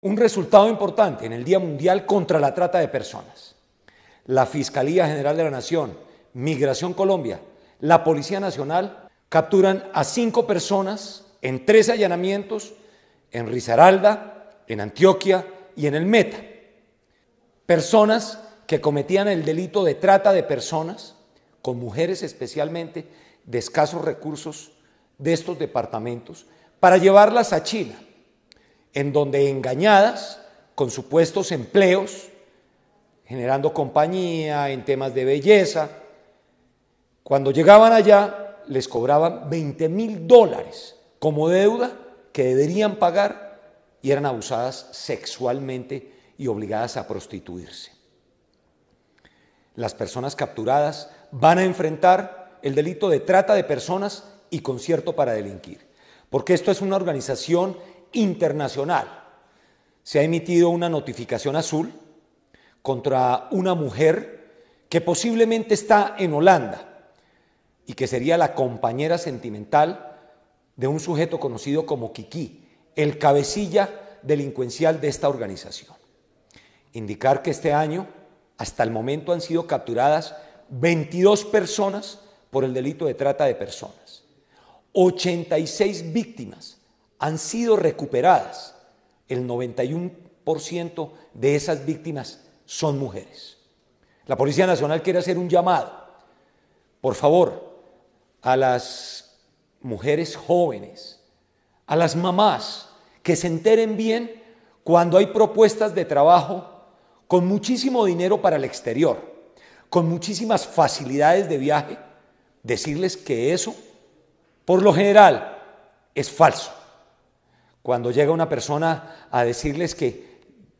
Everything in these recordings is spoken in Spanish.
Un resultado importante en el Día Mundial contra la Trata de Personas. La Fiscalía General de la Nación, Migración Colombia, la Policía Nacional capturan a 5 personas en 3 allanamientos en Risaralda, en Antioquia y en el Meta. Personas que cometían el delito de trata de personas, con mujeres especialmente de escasos recursos de estos departamentos, para llevarlas a China, en donde engañadas con supuestos empleos, generando compañía en temas de belleza, cuando llegaban allá les cobraban $20.000 como deuda que deberían pagar y eran abusadas sexualmente y obligadas a prostituirse. Las personas capturadas van a enfrentar el delito de trata de personas y concierto para delinquir, porque esto es una organización internacional. Se ha emitido una notificación azul contra una mujer que posiblemente está en Holanda y que sería la compañera sentimental de un sujeto conocido como Kiki, el cabecilla delincuencial de esta organización. Indicar que este año, hasta el momento, han sido capturadas 22 personas por el delito de trata de personas. 86 víctimas han sido recuperadas. El 91% de esas víctimas son mujeres. La Policía Nacional quiere hacer un llamado, por favor, a las mujeres jóvenes, a las mamás, que se enteren bien cuando hay propuestas de trabajo con muchísimo dinero para el exterior, con muchísimas facilidades de viaje, decirles que eso, por lo general, es falso. Cuando llega una persona a decirles que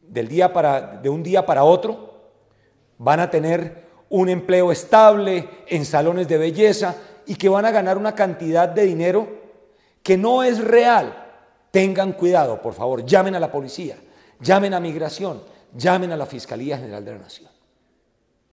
de un día para otro van a tener un empleo estable en salones de belleza y que van a ganar una cantidad de dinero que no es real, tengan cuidado, por favor, llamen a la policía, llamen a Migración, llamen a la Fiscalía General de la Nación.